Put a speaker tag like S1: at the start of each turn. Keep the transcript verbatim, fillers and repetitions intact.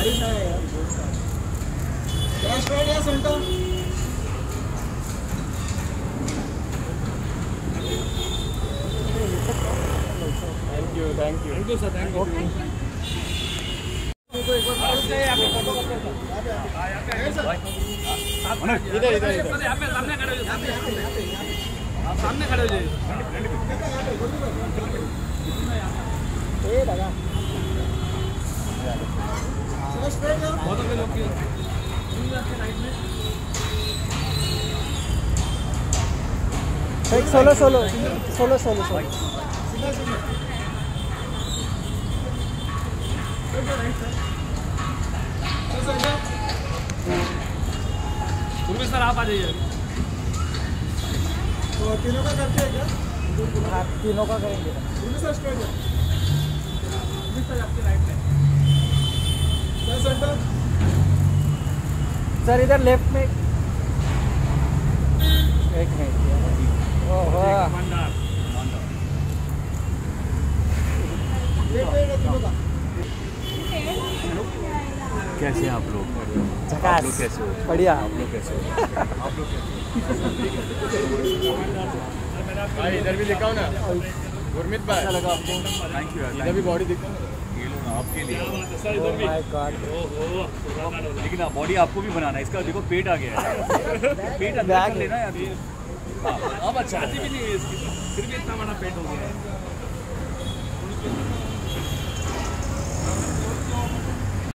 S1: Thank you thank you thank you sir thank you. इधर इधर इधर सामने खड़े हो सामने खड़े हो जाइए।
S2: एक solo solo solo solo solo
S1: sir आप आ जाइए।
S3: तो तीनों का करते हैं क्या?
S2: हाँ तीनों का करेंगे
S3: सर स्ट्रेट है
S1: सर आपके राइट में
S3: सर सेंटर
S2: सर इधर लेफ्ट में एक मिनट। ओहो
S4: कैसे हैं आप लोग?
S2: झकास
S4: लोग कैसे हो?
S2: बढ़िया।
S4: आप लोग कैसे हो? आप लोग
S1: भाई इधर भी दिखाओ ना गुरमीत भाई।
S4: कैसा लगा आपको? थैंक यू यार।
S1: इधर भी बॉडी दिखाओ।
S4: ये लो ना आपके लिए।
S2: Oh my god.
S4: लेकिन आप बॉडी आपको भी बनाना है। इसका देखो पेट आ गया है। पेट अंदर कर लेना यार। अब अच्छा
S1: शादी भी नहीं है इसकी फिर भी इतना बड़ा पेट हो गया है।